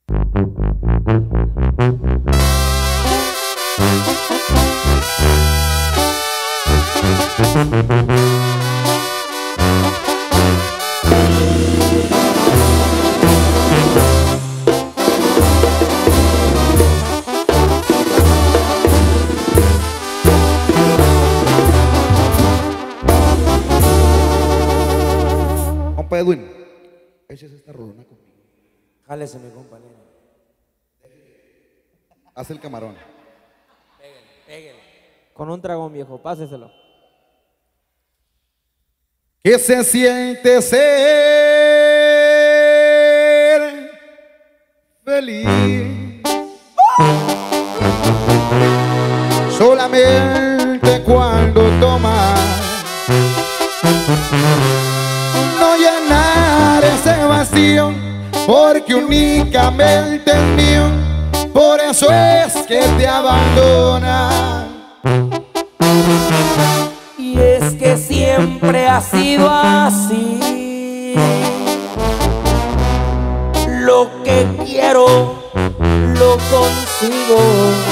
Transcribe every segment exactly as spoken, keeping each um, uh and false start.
Compa Edwin, échese esta rolona conmigo. Jálese, mi compañero. Haz el camarón. Pégale, pégale. Con un dragón, viejo, páseselo. ¿Qué se siente ser feliz? Solamente cuando tomas, no llenar ese vacío, porque únicamente es mío, por eso es que te abandona. Y es que siempre ha sido así. Lo que quiero, lo consigo.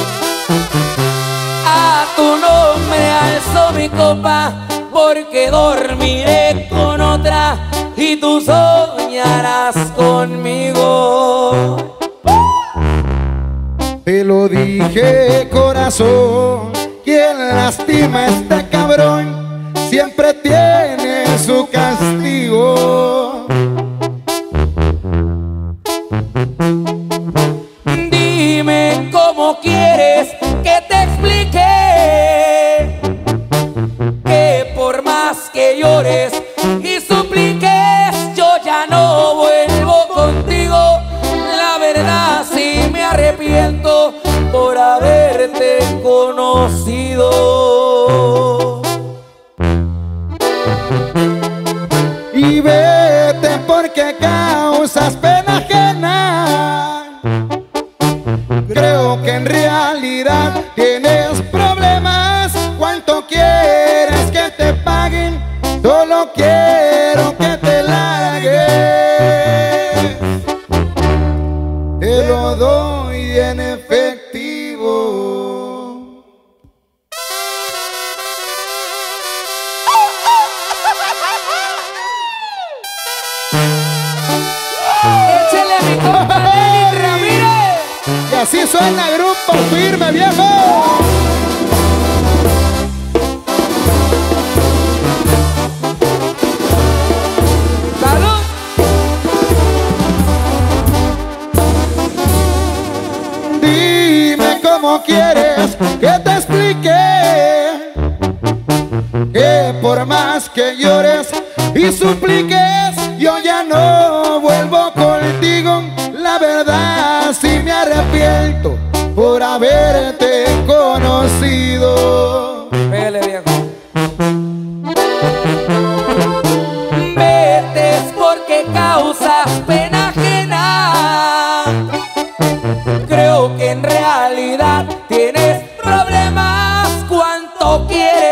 A tu nombre alzo mi copa, porque dormiré con otra y tú soñarás conmigo. Te lo dije, corazón, quien lastima a este cabrón siempre tiene su castigo. Dime cómo quieres que te explique que por más que llores y supliques, yo ya no vuelvo contigo. La verdad sí me arrepiento por haberte conocido. Y vete porque causas pena ajena. Creo que en realidad tienes problemas. ¿Cuánto quieres que te paguen? Solo quiero que te largues. Te lo doy en efectivo. Échale a mi compa Lenny Ramírez. Y así suena Grupo Firme, viejo. ¡Salud! Dime cómo quieres que te explique que por más que llores y supliques, yo ya no vuelvo contigo. La verdad sí me arrepiento por haberte conocido. Pégale, viejo. Vete es porque causas pena ajena. Creo que en realidad tienes problemas. ¿Cuánto quieres